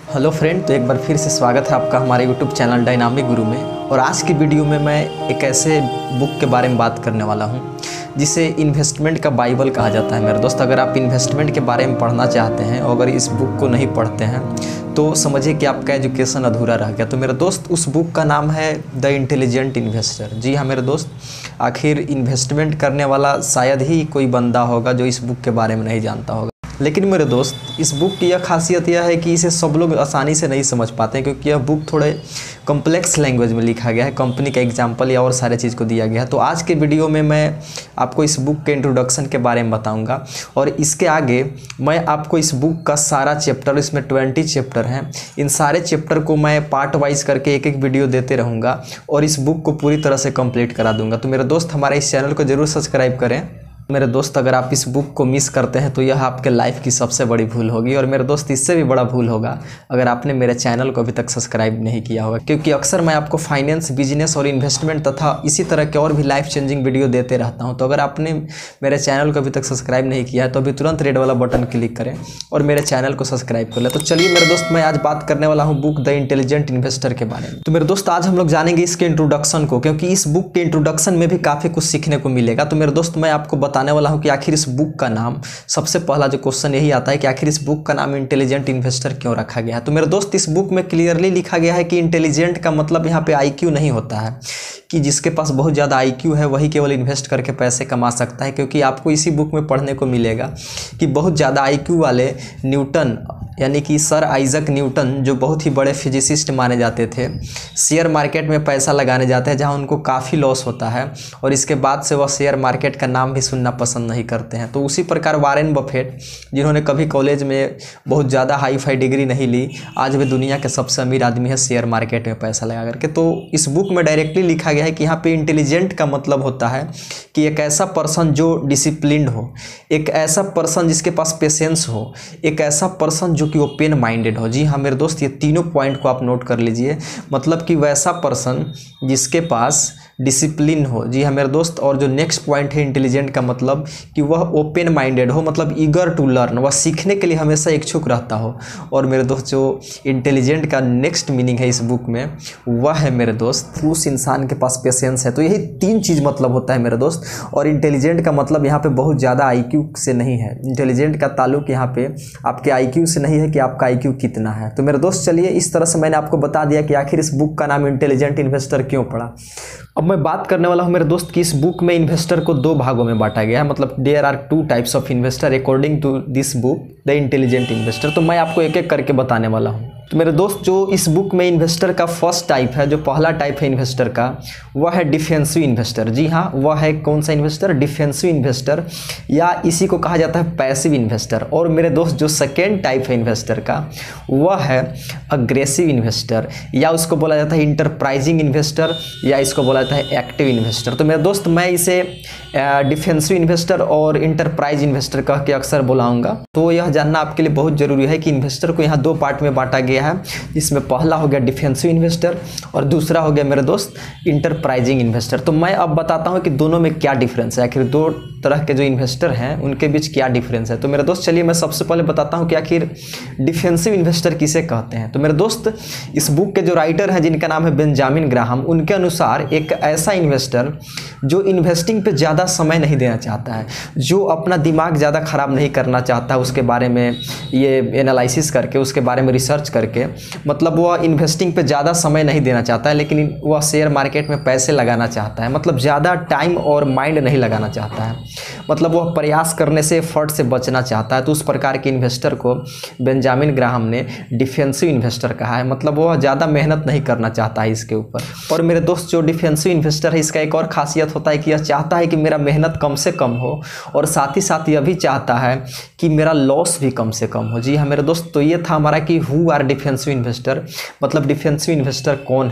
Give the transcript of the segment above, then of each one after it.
Hello friend, तो एक बार फिर से स्वागत है आपका हमारे यूट्यूब चैनल डायनामिक गुरु में। और आज की वीडियो में मैं एक ऐसे बुक के बारे में बात करने वाला हूं जिसे इन्वेस्टमेंट का बाइबल कहा जाता है। मेरे दोस्त, अगर आप इन्वेस्टमेंट के बारे में पढ़ना चाहते हैं और अगर इस बुक को नहीं पढ़ते हैं तो समझिए कि आपका एजुकेशन अधूरा रह गया। तो मेरे दोस्त, उस बुक का नाम है द इंटेलिजेंट इन्वेस्टर। जी हाँ मेरे दोस्त, आखिर इन्वेस्टमेंट करने वाला शायद ही कोई बंदा होगा जो इस बुक के बारे में नहीं जानता होगा। लेकिन मेरे दोस्त, इस बुक की यह खासियत यह है कि इसे सब लोग आसानी से नहीं समझ पाते हैं, क्योंकि यह बुक थोड़े कॉम्प्लेक्स लैंग्वेज में लिखा गया है। कंपनी का एग्जाम्पल या और सारे चीज़ को दिया गया है। तो आज के वीडियो में मैं आपको इस बुक के इंट्रोडक्शन के बारे में बताऊंगा और इसके आगे मैं आपको इस बुक का सारा चैप्टर, इसमें 20 चैप्टर हैं, इन सारे चैप्टर को मैं पार्ट वाइज करके एक एक वीडियो देते रहूँगा और इस बुक को पूरी तरह से कंप्लीट करा दूँगा। तो मेरे दोस्त, हमारे इस चैनल को ज़रूर सब्सक्राइब करें। मेरे दोस्त, अगर आप इस बुक को मिस करते हैं तो यह आपके लाइफ की सबसे बड़ी भूल होगी। और मेरे दोस्त, इससे भी बड़ा भूल होगा अगर आपने मेरे चैनल को अभी तक सब्सक्राइब नहीं किया होगा, क्योंकि अक्सर मैं आपको फाइनेंस, बिजनेस और इन्वेस्टमेंट तथा इसी तरह के और भी लाइफ चेंजिंग वीडियो देते रहता हूं। तो अगर आपने मेरे चैनल को अभी तक सब्सक्राइब नहीं किया है तो अभी तुरंत रेड वाला बटन क्लिक करें और मेरे चैनल को सब्सक्राइब कर लें। तो चलिए मेरे दोस्त, मैं आज बात करने वाला हूँ बुक द इंटेलिजेंट इन्वेस्टर के बारे में। तो मेरे दोस्त, आज हम लोग जानेंगे इसके इंट्रोडक्शन को, क्योंकि इस बुक के इंट्रोडक्शन में भी काफ़ी कुछ सीखने को मिलेगा। तो मेरे दोस्त, मैं आपको बताने वाला हूँ कि आखिर इस बुक का नाम, सबसे पहला जो क्वेश्चन यही आता है कि आखिर इस बुक का नाम इंटेलिजेंट इन्वेस्टर क्यों रखा गया है। तो मेरे दोस्त, इस बुक में क्लियरली लिखा गया है कि इंटेलिजेंट का मतलब यहाँ पे आईक्यू नहीं होता है कि जिसके पास बहुत ज़्यादा आईक्यू है वही केवल इन्वेस्ट करके पैसे कमा सकता है, क्योंकि आपको इसी बुक में पढ़ने को मिलेगा कि बहुत ज़्यादा आईक्यू वाले न्यूटन, यानी कि सर आइजक न्यूटन, जो बहुत ही बड़े फिजिसिस्ट माने जाते थे, शेयर मार्केट में पैसा लगाने जाते हैं जहां उनको काफ़ी लॉस होता है और इसके बाद से वह शेयर मार्केट का नाम भी सुनना पसंद नहीं करते हैं। तो उसी प्रकार वॉरेन बफेट, जिन्होंने कभी कॉलेज में बहुत ज़्यादा हाई फाई डिग्री नहीं ली, आज वे दुनिया के सबसे अमीर आदमी है शेयर मार्केट में पैसा लगा करके। तो इस बुक में डायरेक्टली लिखा गया है कि यहाँ पे इंटेलिजेंट का मतलब होता है कि एक ऐसा पर्सन जो डिसिप्लिन्ड हो, एक ऐसा पर्सन जिसके पास पेशेंस हो, एक ऐसा पर्सन जो कि ओपन माइंडेड हो। जी हाँ मेरे दोस्त, ये तीनों पॉइंट को आप नोट कर लीजिए। मतलब कि वैसा पर्सन जिसके पास डिसिप्लिन हो। जी हाँ मेरे दोस्त, और जो नेक्स्ट पॉइंट है इंटेलिजेंट का मतलब कि वह ओपन माइंडेड हो, मतलब ईगर टू लर्न, वह सीखने के लिए हमेशा इच्छुक रहता हो। और मेरे दोस्त, जो इंटेलिजेंट का नेक्स्ट मीनिंग है इस बुक में, वह है मेरे दोस्त उस इंसान के पास पेशेंस है। तो यही तीन चीज़ मतलब होता है मेरे दोस्त। और इंटेलिजेंट का मतलब यहाँ पे बहुत ज़्यादा आईक्यू से नहीं है। इंटेलिजेंट का ताल्लुक यहाँ पे आपके आईक्यू से नहीं है कि आपका आईक्यू कितना है। तो मेरे दोस्त, चलिए, इस तरह से मैंने आपको बता दिया कि आखिर इस बुक का नाम इंटेलिजेंट इन्वेस्टर क्यों पड़ा। अब मैं बात करने वाला हूं मेरे दोस्त कि इस बुक में इन्वेस्टर को दो भागों में बांटा गया है। मतलब there are 2 types of investor according to this book the intelligent investor. तो मैं आपको एक एक करके बताने वाला हूं। तो मेरे दोस्त, जो इस बुक में इन्वेस्टर का फर्स्ट टाइप है, जो पहला टाइप है इन्वेस्टर का, वह है डिफेंसिव इन्वेस्टर। जी हाँ, वह है कौन सा इन्वेस्टर? डिफेंसिव इन्वेस्टर, या इसी को कहा जाता है पैसिव इन्वेस्टर। और मेरे दोस्त, जो सेकेंड टाइप है इन्वेस्टर का, वह है अग्रेसिव इन्वेस्टर, या उसको बोला जाता है इंटरप्राइजिंग इन्वेस्टर, या इसको बोला जाता है एक्टिव इन्वेस्टर। तो मेरे दोस्त, मैं इसे डिफेंसिव इन्वेस्टर और इंटरप्राइज इन्वेस्टर कह के अक्सर बुलाऊंगा। तो यह जानना आपके लिए बहुत जरूरी है कि इन्वेस्टर को यहाँ 2 पार्ट में बांटा गया है, जिसमें पहला हो गया डिफेंसिव इन्वेस्टर और दूसरा हो गया मेरे दोस्त इंटरप्राइजिंग इन्वेस्टर। तो मैं अब बताता हूँ कि दोनों में क्या डिफरेंस है, आखिर 2 तरह के जो इन्वेस्टर हैं उनके बीच क्या डिफरेंस है। तो मेरे दोस्त, चलिए मैं सबसे पहले बताता हूँ कि आखिर डिफेंसिव इन्वेस्टर किसे कहते हैं। तो मेरे दोस्त, इस बुक के जो राइटर हैं जिनका नाम है बेंजामिन ग्राहम, उनके अनुसार एक ऐसा इन्वेस्टर जो इन्वेस्टिंग पे ज़्यादा समय नहीं देना चाहता है, जो अपना दिमाग ज़्यादा ख़राब नहीं करना चाहता है उसके बारे में ये एनालिसिस करके, उसके बारे में रिसर्च करके, मतलब वह इन्वेस्टिंग पे ज़्यादा समय नहीं देना चाहता है, लेकिन वह शेयर मार्केट में पैसे लगाना चाहता है, मतलब ज़्यादा टाइम और माइंड नहीं लगाना चाहता है, मतलब वह प्रयास करने से, एफर्ट से बचना चाहता है। तो उस प्रकार के इन्वेस्टर को बेंजामिन ग्राहम ने डिफेंसिव इन्वेस्टर कहा है, मतलब वह ज़्यादा मेहनत नहीं करना चाहता है इसके ऊपर। और मेरे दोस्त, जो डिफेंसिव इन्वेस्टर है, इसका एक और खासियत होता है कि यह चाहता है कि मेरा मेहनत कम से कम हो और साथ ही साथ यह भी चाहता है कि मेरा लॉस भी कम से कम हो। जी हाँ मेरे दोस्त, तो ये था हमारा कि हु आर डिफेंसिव इन्वेस्टर, मतलब डिफेंसिव इन्वेस्टर कौन है।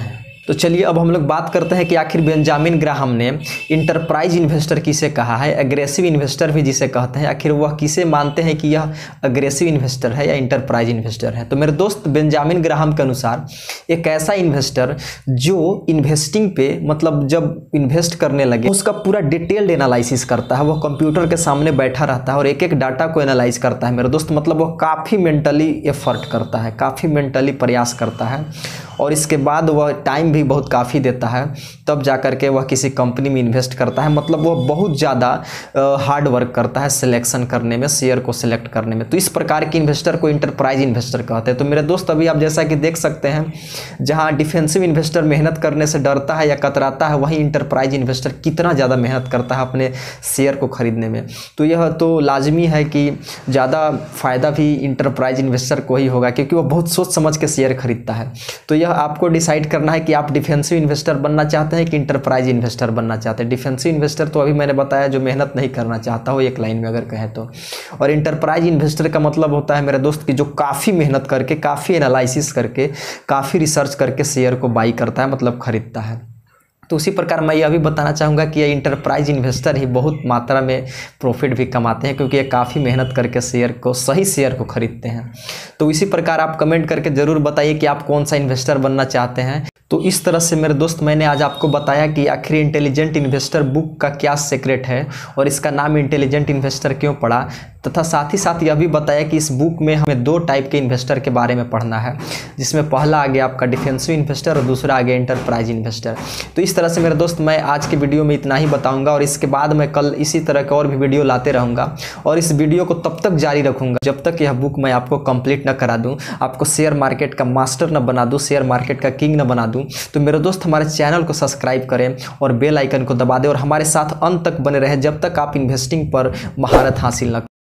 तो चलिए अब हम लोग बात करते हैं कि आखिर बेंजामिन ग्राहम ने इंटरप्राइज इन्वेस्टर किसे कहा है, एग्रेसिव इन्वेस्टर भी जिसे कहते हैं, आखिर वह किसे मानते हैं कि यह एग्रेसिव इन्वेस्टर है या इंटरप्राइज इन्वेस्टर है। तो मेरे दोस्त बेंजामिन ग्राहम के अनुसार एक ऐसा इन्वेस्टर जो इन्वेस्टिंग पे मतलब जब इन्वेस्ट करने लगे उसका पूरा डिटेल्ड एनालिसिस करता है, वह कंप्यूटर के सामने बैठा रहता है और एक एक डाटा को एनालाइज करता है मेरे दोस्त, मतलब वह काफ़ी मेंटली एफर्ट करता है, काफ़ी मेंटली प्रयास करता है और इसके बाद वह टाइम भी बहुत काफ़ी देता है, तब जा कर के वह किसी कंपनी में इन्वेस्ट करता है। मतलब वह बहुत ज़्यादा हार्ड वर्क करता है सिलेक्शन करने में, शेयर को सिलेक्ट करने में। तो इस प्रकार के इन्वेस्टर को इंटरप्राइज इन्वेस्टर कहते हैं। तो मेरे दोस्त अभी आप जैसा कि देख सकते हैं, जहाँ डिफेंसिव इन्वेस्टर मेहनत करने से डरता है या कतराता है, वहीं इंटरप्राइज इन्वेस्टर कितना ज़्यादा मेहनत करता है अपने शेयर को खरीदने में। तो यह तो लाजमी है कि ज़्यादा फ़ायदा भी इंटरप्राइज इन्वेस्टर को ही होगा, क्योंकि वह बहुत सोच समझ के शेयर खरीदता है। तो यह आपको डिसाइड करना है कि आप डिफेंसिव इन्वेस्टर बनना चाहते हैं कि इंटरप्राइज इन्वेस्टर बनना चाहते हैं। डिफेंसिव इन्वेस्टर तो अभी मैंने बताया जो मेहनत नहीं करना चाहता हो, एक लाइन में अगर कहें तो। और इंटरप्राइज इन्वेस्टर का मतलब होता है मेरे दोस्त कि जो काफ़ी मेहनत करके, काफ़ी एनालिसिस करके, काफ़ी रिसर्च करके शेयर को बाई करता है, मतलब खरीदता है। तो उसी प्रकार मैं यह भी बताना चाहूँगा कि ये इंटरप्राइज इन्वेस्टर ही बहुत मात्रा में प्रॉफिट भी कमाते हैं, क्योंकि ये काफ़ी मेहनत करके शेयर को, सही शेयर को खरीदते हैं। तो इसी प्रकार आप कमेंट करके ज़रूर बताइए कि आप कौन सा इन्वेस्टर बनना चाहते हैं। तो इस तरह से मेरे दोस्त मैंने आज आपको बताया कि आखिर इंटेलिजेंट इन्वेस्टर बुक का क्या सीक्रेट है और इसका नाम इंटेलिजेंट इन्वेस्टर क्यों पड़ा, तथा साथ ही साथ यह भी बताया कि इस बुक में हमें दो टाइप के इन्वेस्टर के बारे में पढ़ना है, जिसमें पहला आ गया आपका डिफेंसिव इन्वेस्टर और दूसरा आ गया इंटरप्राइज इन्वेस्टर। तो इस तरह से मेरे दोस्त मैं आज के वीडियो में इतना ही बताऊंगा और इसके बाद मैं कल इसी तरह के और भी वीडियो लाते रहूँगा और इस वीडियो को तब तक जारी रखूँगा जब तक यह बुक मैं आपको कंप्लीट न करा दूँ, आपको शेयर मार्केट का मास्टर न बना दूँ, शेयर मार्केट का किंग न बना दूँ। तो मेरे दोस्त हमारे चैनल को सब्सक्राइब करें और बेल आइकन को दबा दें और हमारे साथ अंत तक बने रहें जब तक आप इन्वेस्टिंग पर महारत हासिल न